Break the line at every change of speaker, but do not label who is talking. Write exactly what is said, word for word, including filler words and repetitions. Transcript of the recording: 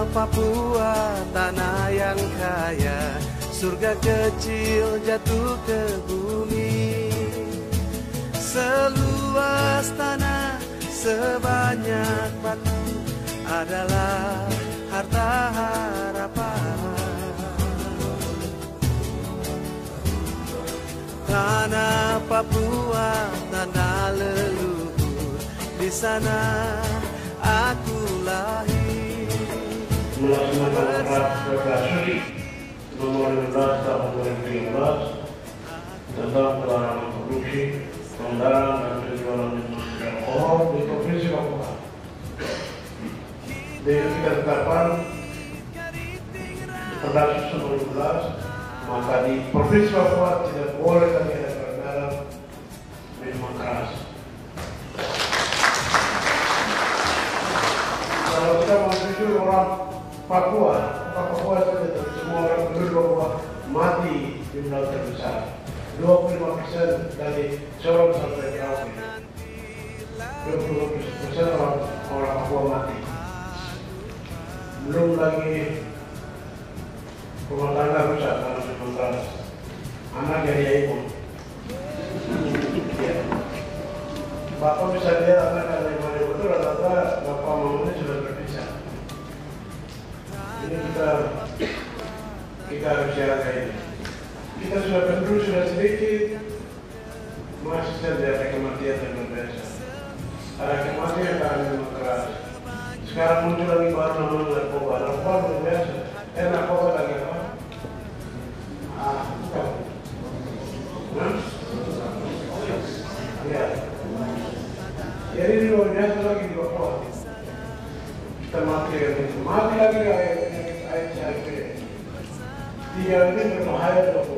Papua, tanah yang kaya, surga kecil jatuh ke bumi. Seluas tanah, sebanyak batu adalah harta harapan. Tanah Papua, tanah leluhur, di sana aku lahir.
Melaksanakan rapat Suci nomor lima belas tahun dua ribu lima belas tentang pelarangan produksi, pengedaran dan penjualan minuman beralkohol di Provinsi Papua. Dengan kita tetapkan Perda nomor lima belas, maka di Provinsi Papua tidak boleh lagi ada peredaran minuman keras. Kalau kita mau jujur, orang Papua, orang Papua saja, semua orang penduduk Papua mati jumlah terbesar. dua puluh lima persen dari Sorong sampai Merauke. dua puluh lima persen orang, orang Papua mati. Belum lagi rumah tangga rusak karena minuman keras. Anak jadi ibu. Ya. Bapak bisa lihat anak ada yang mana betul, rata-rata bapak mamanya sudah berpisah. Ini kita kita harus jaga ini. Kita sudah penduduk sudah sedikit, masih saja ada kematian yang berbeda. Ada kematian karena minuman keras. Sekarang muncul lagi baru namanya narkoba. Narkoba luar biasa. Eh narkoba lagi apa? Ah, bukan. Nah, ya. Jadi ini luar biasa lagi di Papua. Kita mati lagi, mati lagi H I V. Tiga ini berbahaya di Papua.